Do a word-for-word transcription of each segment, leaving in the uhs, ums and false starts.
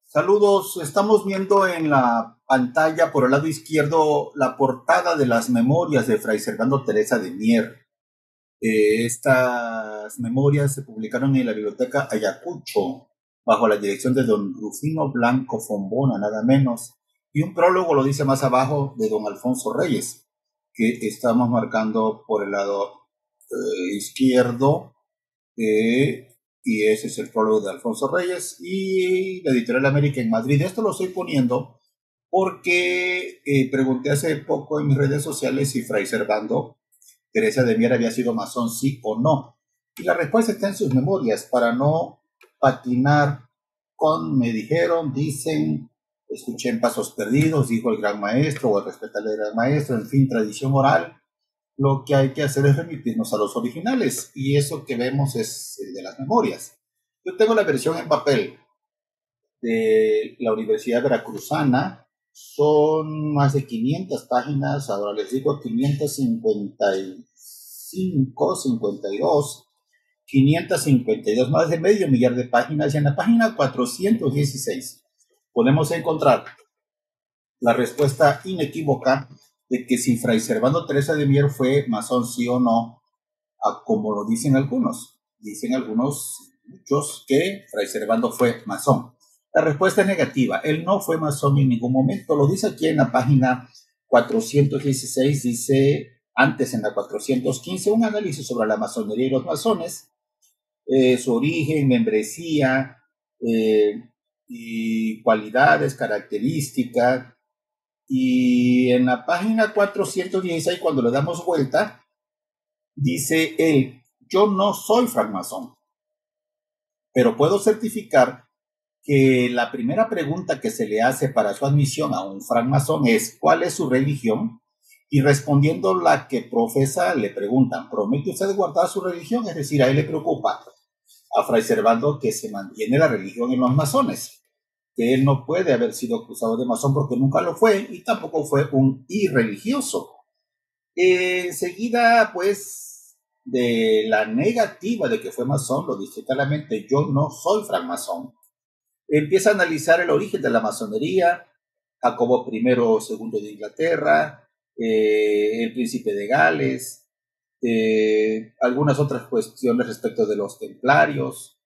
Saludos, estamos viendo en la pantalla por el lado izquierdo la portada de las memorias de Fray Servando Teresa de Mier. Eh, estas memorias se publicaron en la Biblioteca Ayacucho bajo la dirección de don Rufino Blanco Fombona, nada menos. Y un prólogo lo dice más abajo de don Alfonso Reyes, que estamos marcando por el lado eh, izquierdo. Eh, y ese es el prólogo de Alfonso Reyes y la Editorial América en Madrid. Esto lo estoy poniendo porque eh, pregunté hace poco en mis redes sociales si Fray Servando Teresa de Mier había sido masón, sí o no. Y la respuesta está en sus memorias, para no patinar con me dijeron, dicen, escuché en Pasos Perdidos, dijo el gran maestro, o el respetable gran maestro, en fin, tradición oral. Lo que hay que hacer es remitirnos a los originales, y eso que vemos es el de las memorias. Yo tengo la versión en papel de la Universidad Veracruzana, son más de quinientas páginas, ahora les digo quinientas cincuenta y cinco, cincuenta y dos, quinientas cincuenta y dos, más de medio millar de páginas, y en la página cuatrocientos dieciséis podemos encontrar la respuesta inequívoca de que si Fray Servando Teresa de Mier fue masón sí o no, a como lo dicen algunos. Dicen algunos, muchos, que Fray Servando fue masón. La respuesta es negativa. Él no fue masón en ningún momento. Lo dice aquí en la página cuatrocientos dieciséis, dice antes en la cuatrocientos quince, un análisis sobre la masonería y los masones, eh, su origen, membresía, eh, y cualidades, características. Y en la página cuatrocientos dieciséis, cuando le damos vuelta, dice él, yo no soy francmasón, pero puedo certificar que la primera pregunta que se le hace para su admisión a un francmasón es ¿cuál es su religión? Y respondiendo la que profesa, le preguntan, ¿promete usted guardar su religión? Es decir, a él le preocupa a Fray Servando que se mantiene la religión en los masones, que él no puede haber sido acusado de masón porque nunca lo fue y tampoco fue un irreligioso. Eh, enseguida, pues, de la negativa de que fue masón, lo dice claramente, yo no soy francmasón. Empieza a analizar el origen de la masonería, Jacobo primero, segundo de Inglaterra, eh, el príncipe de Gales, eh, algunas otras cuestiones respecto de los templarios,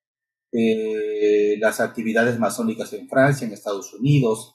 eh, las actividades masónicas en Francia, en Estados Unidos,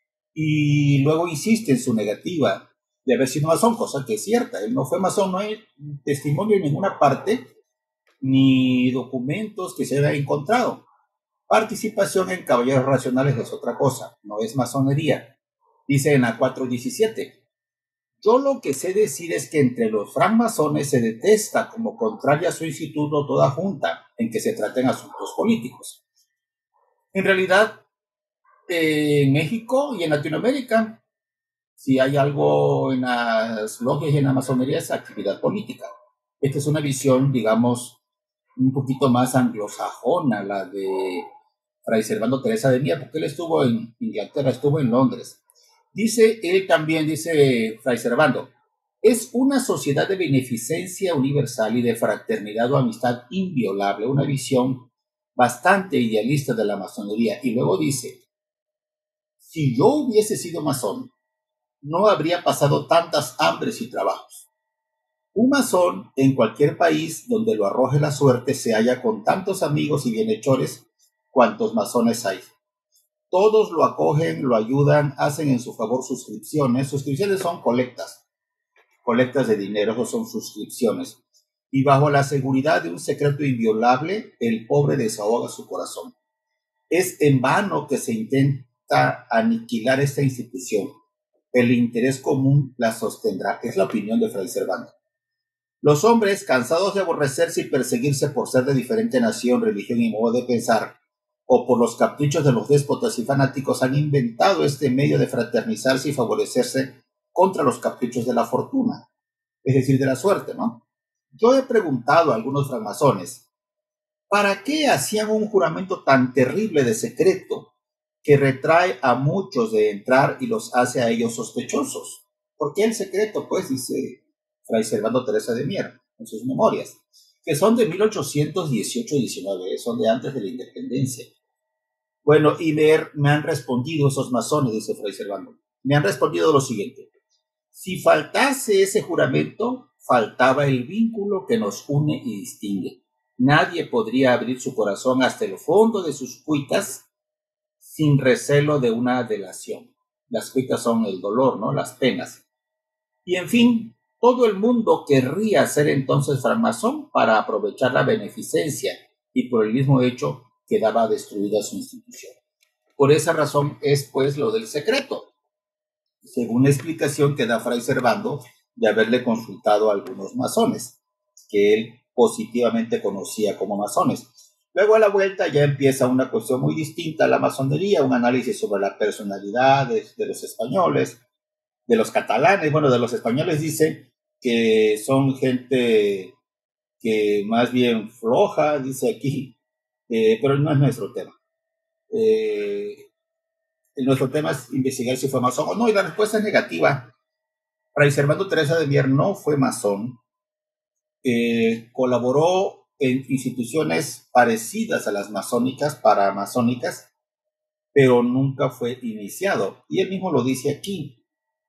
y luego insiste en su negativa de haber sido masón, cosa que es cierta. Él no fue masón, no hay testimonio en ninguna parte, ni documentos que se hayan encontrado. Participación en caballeros racionales es otra cosa, no es masonería. Dice en la cuatrocientos diecisiete, yo lo que sé decir es que entre los francmasones se detesta como contraria a su instituto toda junta en que se traten asuntos políticos. En realidad, eh, en México y en Latinoamérica, si hay algo en las logias y en la masonería es actividad política. Esta es una visión, digamos, un poquito más anglosajona, la de Fray Servando Teresa de Mier, porque él estuvo en Inglaterra, estuvo en Londres. Dice él también, dice Fray Servando, es una sociedad de beneficencia universal y de fraternidad o amistad inviolable, una visión bastante idealista de la masonería. Y luego dice, si yo hubiese sido masón, no habría pasado tantas hambres y trabajos. Un masón en cualquier país donde lo arroje la suerte se halla con tantos amigos y bienhechores cuantos masones hay. Todos lo acogen, lo ayudan, hacen en su favor suscripciones. Suscripciones son colectas, colectas de dinero, o son suscripciones. Y bajo la seguridad de un secreto inviolable, el pobre desahoga su corazón. Es en vano que se intenta aniquilar esta institución. El interés común la sostendrá. Es la opinión de Fray Servando. Los hombres, cansados de aborrecerse y perseguirse por ser de diferente nación, religión y modo de pensar, o por los caprichos de los déspotas y fanáticos, han inventado este medio de fraternizarse y favorecerse contra los caprichos de la fortuna, es decir, de la suerte, ¿no? Yo he preguntado a algunos francmasones, ¿para qué hacían un juramento tan terrible de secreto que retrae a muchos de entrar y los hace a ellos sospechosos? ¿Por qué el secreto? Pues dice Fray Servando Teresa de Mier en sus memorias, que son de mil ochocientos dieciocho diecinueve, son de antes de la independencia. Bueno, y me, me han respondido esos masones, dice Fray Servando, me han respondido lo siguiente: si faltase ese juramento, faltaba el vínculo que nos une y distingue. Nadie podría abrir su corazón hasta el fondo de sus cuitas sin recelo de una delación. Las cuitas son el dolor, ¿no? Las penas. Y en fin, todo el mundo querría ser entonces francmasón para aprovechar la beneficencia, y por el mismo hecho quedaba destruida su institución. Por esa razón es pues lo del secreto, según la explicación que da Fray Servando de haberle consultado a algunos masones, que él positivamente conocía como masones. Luego a la vuelta ya empieza una cuestión muy distinta a la masonería, un análisis sobre la personalidad de, de los españoles, de los catalanes. Bueno, de los españoles dice que son gente que más bien floja, dice aquí, eh, pero no es nuestro tema. Eh, nuestro tema es investigar si fue masón o no, y la respuesta es negativa. Fray Servando Teresa de Mier no fue masón, eh, colaboró en instituciones parecidas a las masónicas, paramasónicas, pero nunca fue iniciado. Y él mismo lo dice aquí,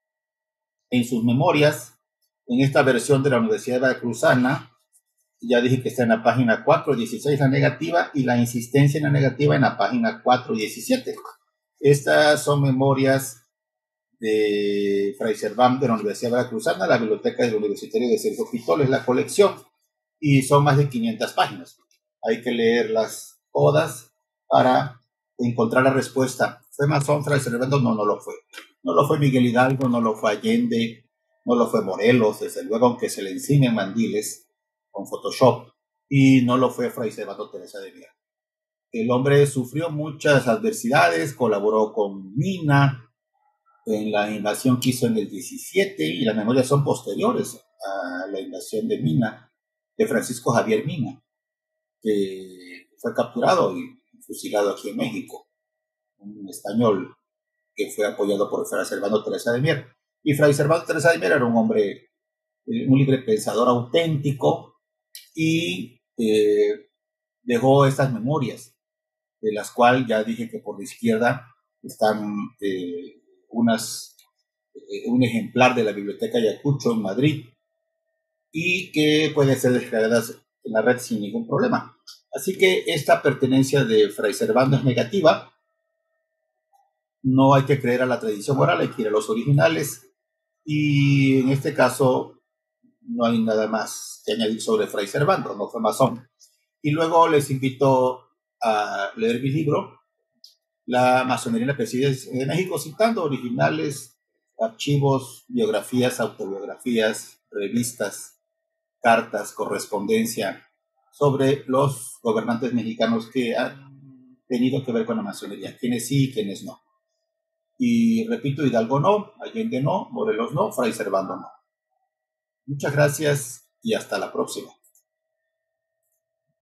en sus memorias, en esta versión de la Universidad Veracruzana. Ya dije que está en la página cuatro dieciséis la negativa, y la insistencia en la negativa en la página cuatro diecisiete. Estas son memorias de Fray Servando de la Universidad Veracruzana, la biblioteca del Universitario de Sergio Pitol, es la colección, y son más de quinientas páginas. Hay que leerlas todas para encontrar la respuesta. ¿Fue masón Fray Servando? No, no lo fue. No lo fue Miguel Hidalgo, no lo fue Allende, no lo fue Morelos, desde luego, aunque se le encimen mandiles con Photoshop, y no lo fue Fray Servando Teresa de Mier. El hombre sufrió muchas adversidades, colaboró con Mina en la invasión que hizo en el diecisiete, y las memorias son posteriores a la invasión de Mina, de Francisco Javier Mina, que fue capturado y fusilado aquí en México, un español que fue apoyado por Fray Servando Teresa de Mier. Y Fray Servando Teresa de Mier era un hombre, un libre pensador auténtico, y eh, dejó estas memorias, de las cuales ya dije que por la izquierda están eh, unas, eh, un ejemplar de la Biblioteca Ayacucho en Madrid, y que puede ser descargada en la red sin ningún problema. Así que esta pertenencia de Fray Servando es negativa. No hay que creer a la tradición oral, hay que ir a los originales, y en este caso no hay nada más que añadir sobre Fray Servando, no fue masón. Y luego les invito a leer mi libro, La masonería en la presidencia de México, citando originales, archivos, biografías, autobiografías, revistas, cartas, correspondencia sobre los gobernantes mexicanos que han tenido que ver con la masonería, quienes sí y quienes no. Y repito, Hidalgo no, Allende no, Morelos no, Fray Servando no. Muchas gracias y hasta la próxima.